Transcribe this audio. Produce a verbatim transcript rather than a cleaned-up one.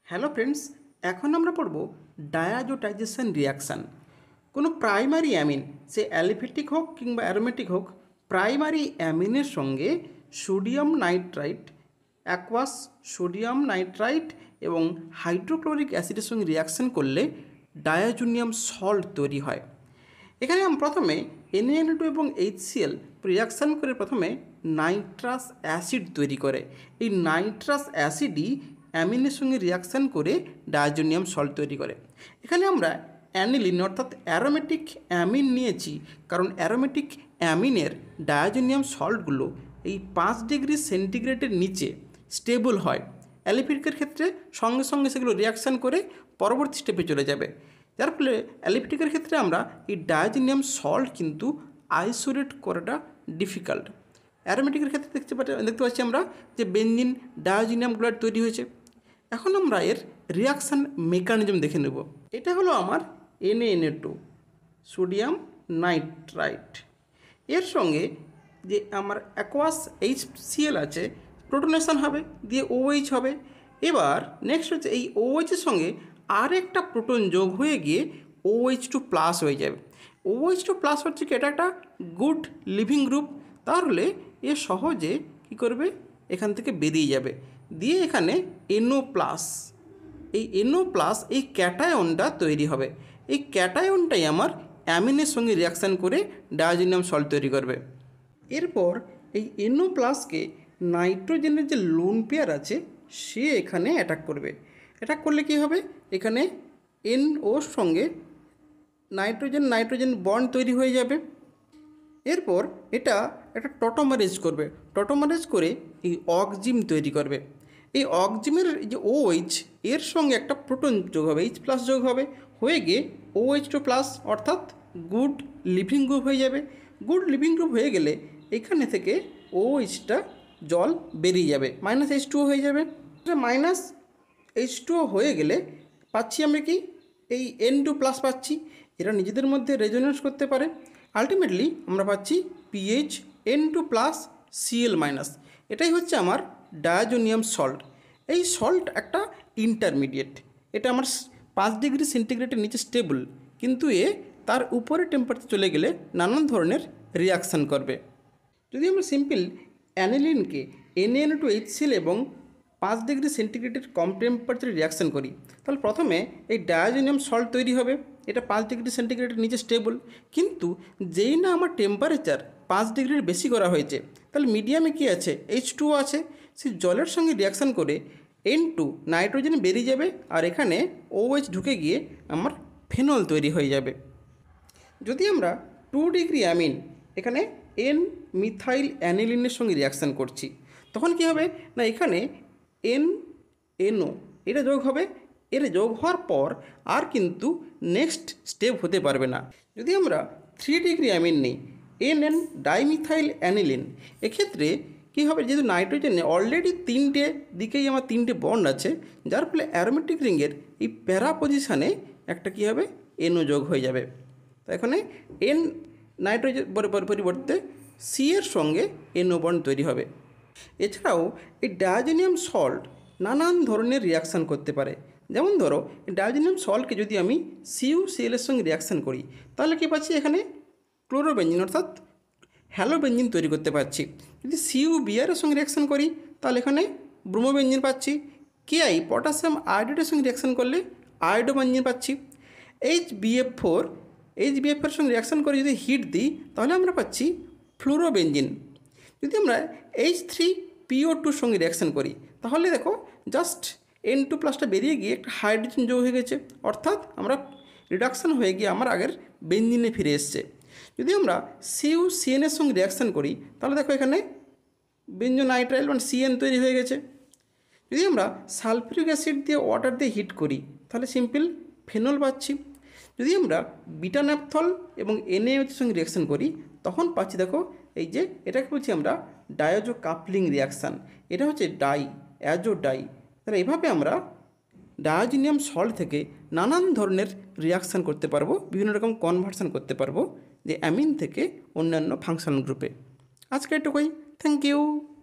Hello friends, এখন আমরা পড়ব ডায়াজোটাইজেশন রিয়াকশান। কোনো প্রাইমারি অ্যামিন, সে অ্যালিফেটিক হোক কিংবা অ্যারোমেটিক হোক, প্রাইমারি অ্যামিনের সঙ্গে sodium nitrite, aqueous sodium nitrite এবং হাইড্রোক্লোরিক অ্যাসিডের সঙ্গে রিয়াকশান করলে ডায়াজোনিয়াম সল্ট তৈরি হয়। এখানে আমরা প্রথমে এন এ এন টু এবং এইচ সি এল রিয়াকশান করে প্রথমে নাইট্রাস অ্যাসিড তৈরি করে। এই নাইট্রাস অ্যাসিডই অ্যামিনের সঙ্গে রিয়াকশান করে ডায়াজোনিয়াম সল্ট তৈরি করে। এখানে আমরা অ্যানিলিন অর্থাৎ অ্যারোমেটিক অ্যামিন নিয়েছি, কারণ অ্যারোমেটিক অ্যামিনের ডায়াজোনিয়াম সল্টগুলো এই পাঁচ ডিগ্রি সেন্টিগ্রেডের নিচে স্টেবল হয়। অ্যালিফেটিকের ক্ষেত্রে সঙ্গে সঙ্গে সেগুলো রিয়াকশান করে পরবর্তী স্টেপে চলে যাবে, যার ফলে অ্যালিফেটিকের ক্ষেত্রে আমরা এই ডায়াজোনিয়াম সল্ট কিন্তু আইসোলেট করাটা ডিফিকাল্ট। অ্যারোমেটিকের ক্ষেত্রে দেখতে পাচ্ছি দেখতে পাচ্ছি আমরা যে বেনজিন ডায়াজোনিয়াম ক্লোরাইড তৈরি হয়েছে। এখন আমরা এর রিয়াকশান মেকানিজম দেখে নেব। এটা হলো আমার N A N two sodium nitrite, এর সঙ্গে যে আমার অ্যাকোয়াস এইচ সি এল আছে, প্রোটনেশন হবে, দিয়ে ওএইচ হবে। এবার নেক্সট হচ্ছে এই ওএইচের সঙ্গে আর একটা প্রোটন যোগ হয়ে গিয়ে ওএইচ টু প্লাস হয়ে যাবে। ওএইচ টু প্লাস হচ্ছে কি, এটা একটা গুড লিভিং গ্রুপ, তাহলে এ সহজে কি করবে, এখান থেকে বেরিয়ে যাবে, দিয়ে এখানে এনও প্লাস, এই এনও প্লাস এই ক্যাটায়নটা তৈরি হবে। এই ক্যাটায়নটাই আমার অ্যামিনের সঙ্গে রিয়াকশান করে ডায়াজোনিয়াম সল্ট তৈরি করবে। এরপর এই এনও প্লাসকে নাইট্রোজেনের যে লোন পেয়ার আছে সে এখানে অ্যাটাক করবে। অ্যাটাক করলে কি হবে, এখানে এন ওর সঙ্গে নাইট্রোজেন নাইট্রোজেন বন্ড তৈরি হয়ে যাবে। এরপর এটা একটা টটোমারেজ করবে, টটোমারেজ করে এই অক্সিম তৈরি করবে। এই অক্সিমের যে ওএইচ, এর সঙ্গে একটা প্রোটন যোগ হবে, এইচ প্লাস যোগ হবে, হয়ে গিয়ে ওএইচ টু প্লাস অর্থাৎ গুড লিভিং গ্রুপ হয়ে যাবে। গুড লিভিং গ্রুপ হয়ে গেলে এখানে থেকে ওএইচটা জল বেরিয়ে যাবে, মাইনাস এইচ টু হয়ে যাবে। মাইনাস এইচ টু হয়ে গেলে পাচ্ছি আমরা কি, এই এন টু প্লাস পাচ্ছি। এরা নিজেদের মধ্যে রেজোনেন্স করতে পারে, আলটিমেটলি আমরা পাচ্ছি P H N two plus C L minus. এটাই হচ্ছে আমার ডায়াজোনিয়াম সল্ট। এই সল্ট একটা ইন্টারমিডিয়েট, এটা আমার পাঁচ ডিগ্রি সেন্টিগ্রেডের নিচে স্টেবল, কিন্তু এ তার উপরে টেম্পারেচার চলে গেলে নানান ধরনের রিয়াকশান করবে। যদি আমরা সিম্পল অ্যানিলিনকে N A N two H C L এবং পাঁচ ডিগ্রি সেন্টিগ্রেডের কম টেম্পারেচারে রিয়াকশান করি, তাহলে প্রথমে এই ডায়াজোনিয়াম সল্ট তৈরি হবে। এটা পাঁচ ডিগ্রি সেন্টিগ্রেডের নিচে স্টেবল, কিন্তু যেই না আমার টেম্পারেচার পাঁচ ডিগ্রির বেশি করা হয়েছে, তাহলে মিডিয়ামে কী আছে, এইচ টু আছে। সেই জলের সঙ্গে রিয়াকশান করে এন টু নাইট্রোজেন বেরিয়ে যাবে, আর এখানে ওএইচ ঢুকে গিয়ে আমার ফেনল তৈরি হয়ে যাবে। যদি আমরা টু ডিগ্রি অ্যামিন এখানে এন মিথাইল অ্যানিলিনের সঙ্গে রিয়াকশান করছি, তখন কি হবে না, এখানে এন এনও এটা যোগ হবে। এর যোগ হওয়ার পর আর কিন্তু নেক্সট স্টেপ হতে পারবে না। যদি আমরা থ্রি ডিগ্রি অ্যামিন নিই এন এন ডাইমিথাইল অ্যানিলিন, এক্ষেত্রে কী হবে, যেহেতু নাইট্রোজেনে অলরেডি তিনটে দিকেই আমার তিনটে বন্ড আছে, যার ফলে অ্যারোমেটিক রিংয়ের এই প্যারা পজিশানে একটা কী হবে, এনও যোগ হয়ে যাবে। তো এখানে এন নাইট্রোজেন পরিবর্তে সি এর সঙ্গে এনও বন্ড তৈরি হবে। এছাড়াও এই ডায়াজোনিয়াম সল্ট নানান ধরনের রিয়াকশান করতে পারে। যেমন ধরো, এই ডায়াজোনিয়াম সল্টকে যদি আমি সিইউ সিএলের সঙ্গে রিয়াকশান করি, তাহলে কী পাচ্ছি, এখানে ক্লোরোবেঞ্জিন অর্থাৎ হ্যালোবেঞ্জিন তৈরি করতে পারছি। যদি সিইউ বিআরের সঙ্গে রিয়াকশান করি, তাহলে এখানে ব্রোমোবেঞ্জিন পাচ্ছি। কেআই পটাশিয়াম আয়োডাইডের সঙ্গে রিয়াকশান করলে আয়োডোবেঞ্জিন পাচ্ছি। H B F four H B F এর সঙ্গে রিয়াকশান করে যদি হিট দিই, তাহলে আমরা পাচ্ছি ফ্লুরোবেঞ্জিন। যদি আমরা এইচ থ্রি পিও টুর সঙ্গে রিয়াকশান করি, তাহলে দেখো জাস্ট এন টু প্লাসটা বেরিয়ে গিয়ে একটা হাইড্রোজেন যোগ হয়ে গেছে, অর্থাৎ আমরা রিডাকশান হয়ে গিয়ে আমার আগের বেঞ্জিনে ফিরে এসছে। যদি আমরা সিইউ সিএনের সঙ্গে রিয়াকশান করি, তাহলে দেখো এখানে বেঞ্জোনাইট্রাইল মানে সিএন তৈরি হয়ে গেছে। যদি আমরা সালফিউরিক অ্যাসিড দিয়ে ওয়াটার দিয়ে হিট করি, তাহলে সিম্পল ফেনল পাচ্ছি। যদি আমরা বিটা ন্যাপথল এবং এনএইচের সঙ্গে রিয়াকশান করি, তখন পাচ্ছি দেখো এই যে এটাকে বলছি আমরা ডায়াজো কাপলিং রিয়াকশান, এটা হচ্ছে ডাই অ্যাজো ডাই। তাহলে এভাবে আমরা ডায়াজোনিয়াম সল্ট থেকে নানান ধরনের রিয়াকশান করতে পারবো, বিভিন্ন রকম কনভার্সন করতে পারবো যে অ্যামিন থেকে অন্যান্য ফাংশনাল গ্রুপে। আজকে এটুকুই, থ্যাংক ইউ।